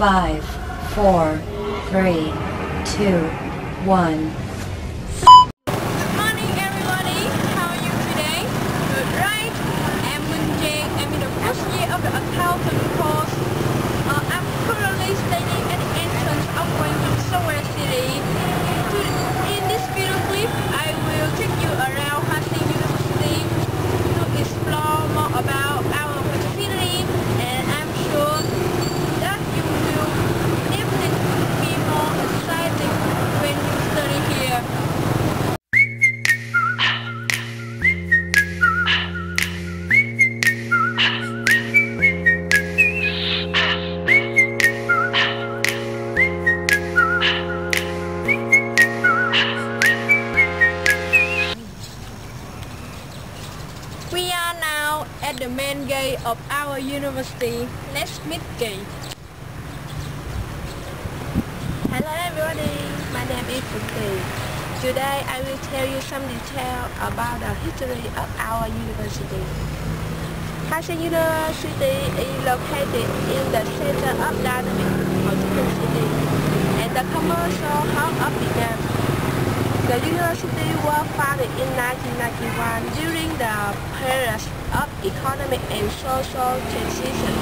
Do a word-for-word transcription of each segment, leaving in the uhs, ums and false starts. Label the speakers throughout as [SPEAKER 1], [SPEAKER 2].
[SPEAKER 1] five, four, three, two, one.
[SPEAKER 2] Good morning, everybody. How are you today? Good, right? I'm Munjing. I'm in the first year of the accounting course. Uh, I'm currently studying at the entrance of going to Hoa City. In this video clip, I will take you around Hoa Sen University to explore more about our facility, and I'm sure that you will definitely be more excited when you study here. We are now at the main gate of our university. Let's meet gate. Hello everybody, my name is Fuki. Today I will tell you some detail about the history of our university. Hoa Sen University is located in the center of dynamic Ho City and the commercial hub of Vietnam. The university was founded in nineteen ninety-one during the period of economic and social transition,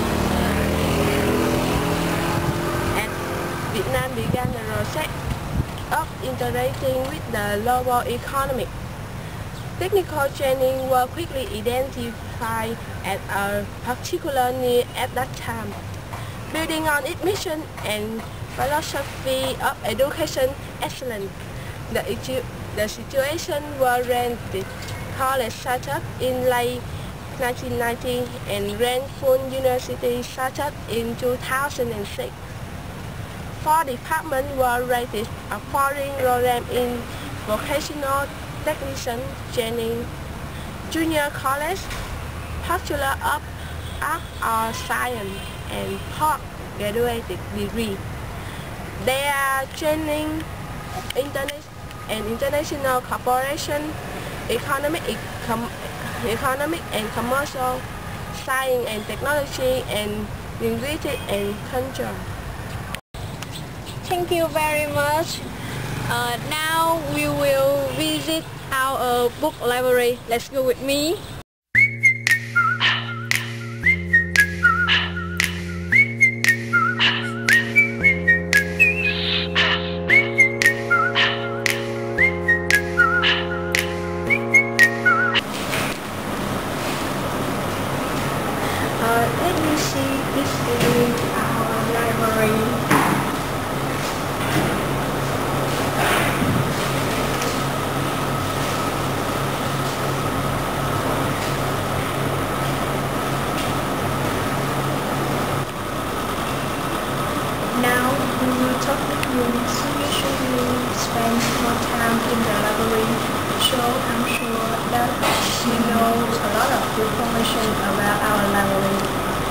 [SPEAKER 2] and Vietnam began the process of integrating with the global economy. Technical training was quickly identified as a particular need at that time. Building on its mission and philosophy of education excellence, The, the situation was rented college startup in late nineteen ninety and ran full university startup in two thousand six. Four departments were rated a foreign program in vocational technician training, junior college, Bachelor of Arts or Science, and postgraduate degree. They are training internet and international cooperation, economic, econ economic and commercial, science and technology, and linguistics and culture. Thank you very much. Uh, now we will visit our book library. Let's go with me. Uh, let me see, this is our library. Now we will talk with you, so you should spend more time in the library. So I'm sure that you know a lot of information about our library.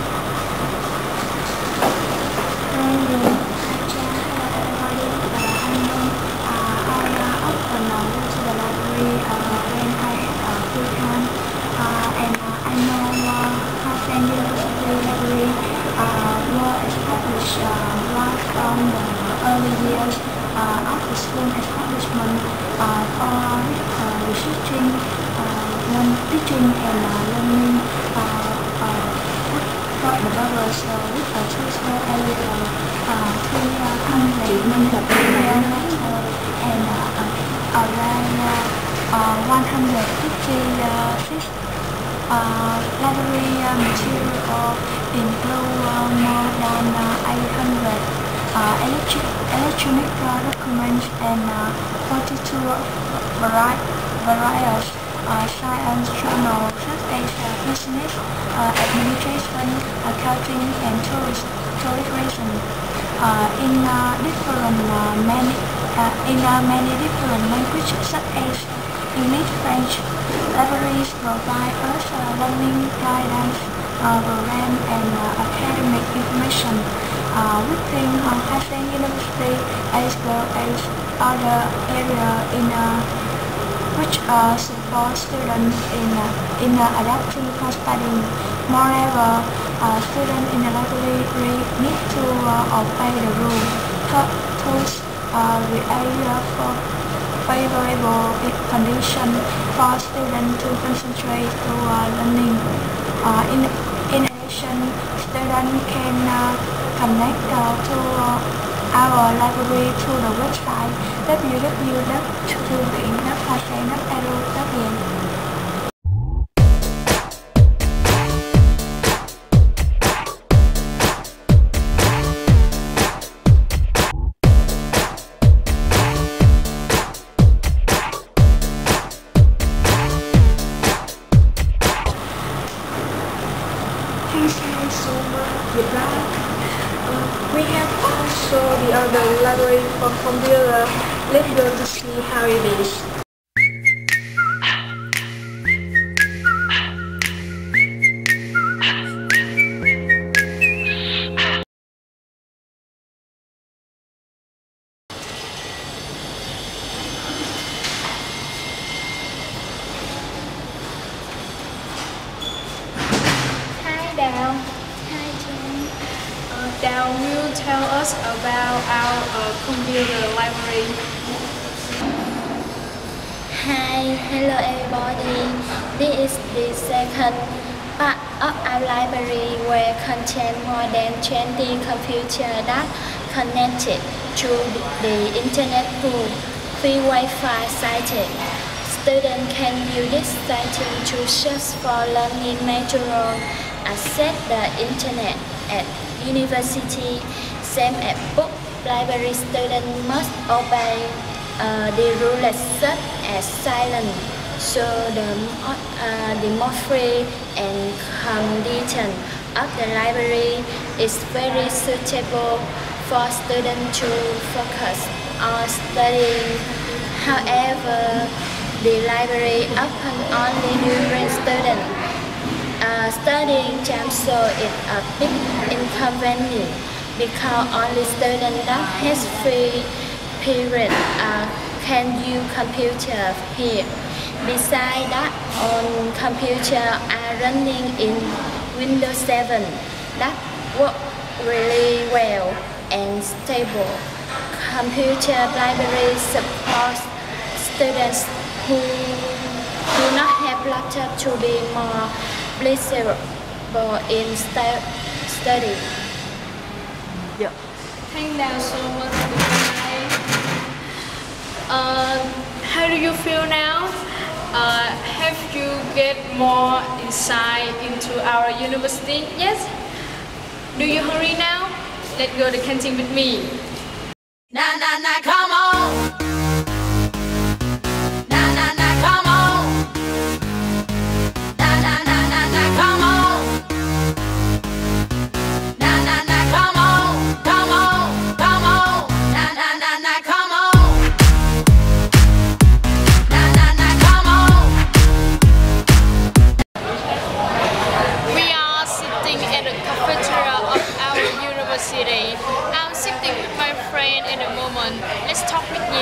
[SPEAKER 2] From the early years uh, of the school establishment uh, for uh, researching, uh, learn, teaching and uh, learning uh, uh, for the purpose uh, with a total area uh, three hundred kilometers and uh, around uh, one hundred fifty-six uh, library uh, material include uh, more than uh, eight hundred Uh, electric, electronic uh, documents and uh, forty-two vari various uh, science journals such as uh, business, uh, administration, accounting, and tourist, tourism uh, in uh, different uh, many uh, in uh, many different languages such as English, French. Libraries provide us uh, learning guidance, uh, program, and uh, academic information. Uh, within uh, Hoa Sen University as well as other areas in uh, which uh, support students in, uh, in uh, adapting for studying. Moreover, uh, students in the library need to uh, obey the rule. Thus, uh, we aim for favorable conditions for students to concentrate to uh, learning. Uh, in, in addition, students can uh, connect uh, to uh, our library through the website w w w chấm thư viện chấm hoa sen chấm e d u chấm vn. Thank you so much. Goodbye. Uh, we have also the other library for computer. Let's go to see how it is.
[SPEAKER 3] Hi Đào.
[SPEAKER 2] Hi Jen.
[SPEAKER 3] Uh, Đào will tell us about our uh, computer library.
[SPEAKER 4] Hi, hello everybody. This is the second part of our library where contain more than twenty computers that connected to the internet through free Wi-Fi sites. Students can use this site to search for learning material, access the internet at university, same as book. Library students must obey uh, the rules such as silence, so the, uh, the more free and condition of the library is very suitable for students to focus on studying. However, the library open only during student uh, studying time, so it's a bit inconvenient because only students that has free period uh, can use computer here. Besides that, on computer are running in Windows seven that work really well and stable. Computer library supports students who do not have laptop to be more flexible in stu study.
[SPEAKER 3] Yeah. Thank Đào so much. Uh, how do you feel now? Uh, have you get more insight into our university? Yes? Do you hurry now? Let's go to the canteen with me.
[SPEAKER 5] Na na na, come on. Na na na, come on. Na na na na na, come on. Na na na, come on, come on, come on. Na na na na, come on. Na na na, come on.
[SPEAKER 3] We are sitting at the cafeteria of our university. I'm sitting with my friend in a moment. Let's talk with me.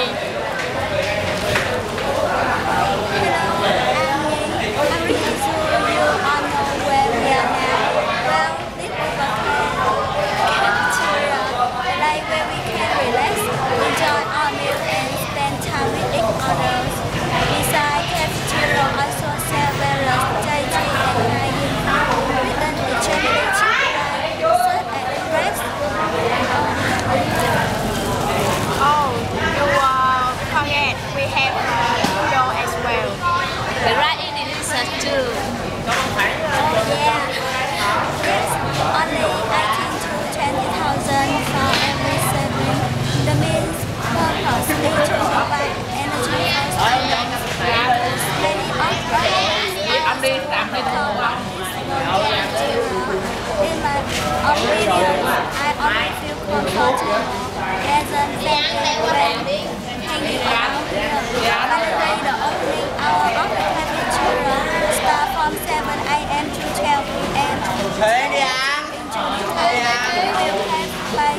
[SPEAKER 5] Oh, you uh, forget we have uh, noodle as well. The right in it is too.
[SPEAKER 2] Oh yeah. Yes, only eighteen to twenty thousand for every serving. That means purpose is to provide energy for students. Many of in my opinion, I always feel comfortable as a family when hanging out here. Monday, the opening hour of the cafeteria start from seven a m to twelve p m In July, we will have by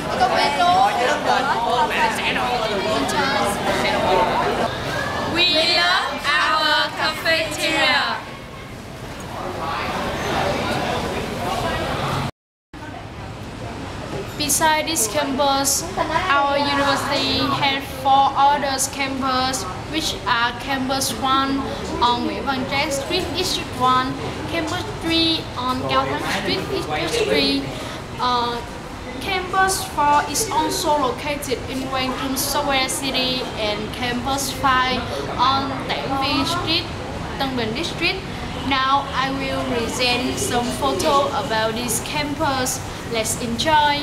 [SPEAKER 3] We love our cafeteria. Besides this campus, our university has four other campuses, which are Campus one on Nguyễn Văn Trác Street, District one, Campus three on Cao Thắng Street, District three. Uh, Campus four is also located in Quang Trung Square City, and Campus five on Tản Vi Street, Tân Bình District. Now I will present some photos about this campus. Let's enjoy.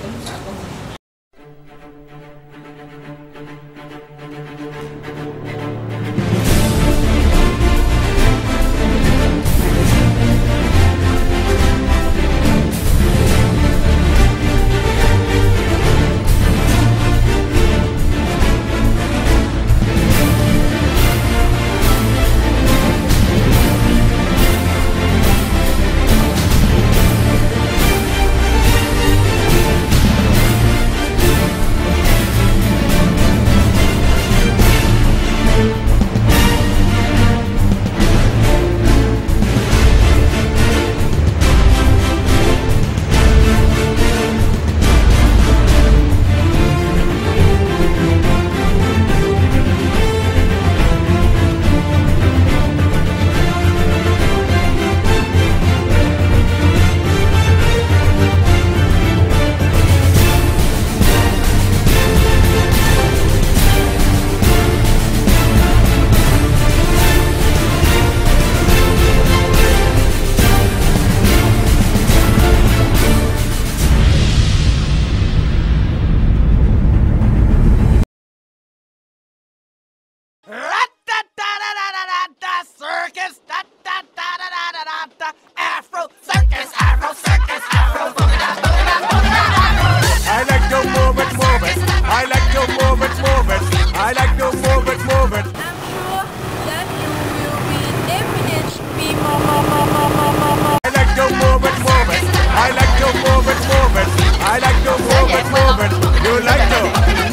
[SPEAKER 6] Afro circus, Afro circus, Afro boogie, boogie, boogie. I like to move it, move it. I like to move it, move it. I like to move it, move it.
[SPEAKER 7] I'm sure that you will be definitely more, more, more, more, more, more, more.
[SPEAKER 6] I like to move it, move it. I like to move it, move it. I like to move it, move it. You like to?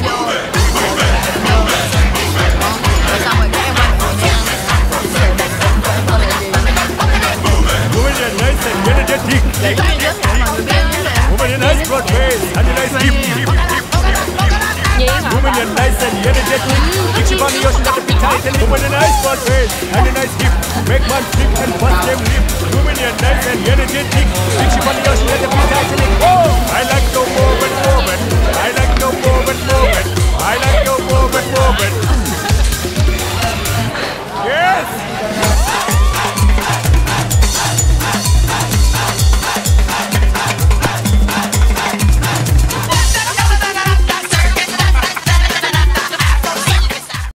[SPEAKER 6] Energetic. Woman in nice broad face and a nice hip, hip, hip, hip, hip. Woman in nice and energetic. Kick she on the ocean at the pit tight. Woman in nice broad face and a nice hip. Make man flip and bust them lip. Woman in nice and energetic. Kick she on the ocean at the pit tight. Oh, I like to move it, move it. I like to move it, move it. I like to move it, move it. Yes.